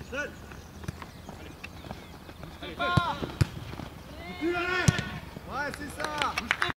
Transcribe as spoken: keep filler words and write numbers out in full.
Seul. Allez, fais. Plus là, là. Ouais, c'est ça.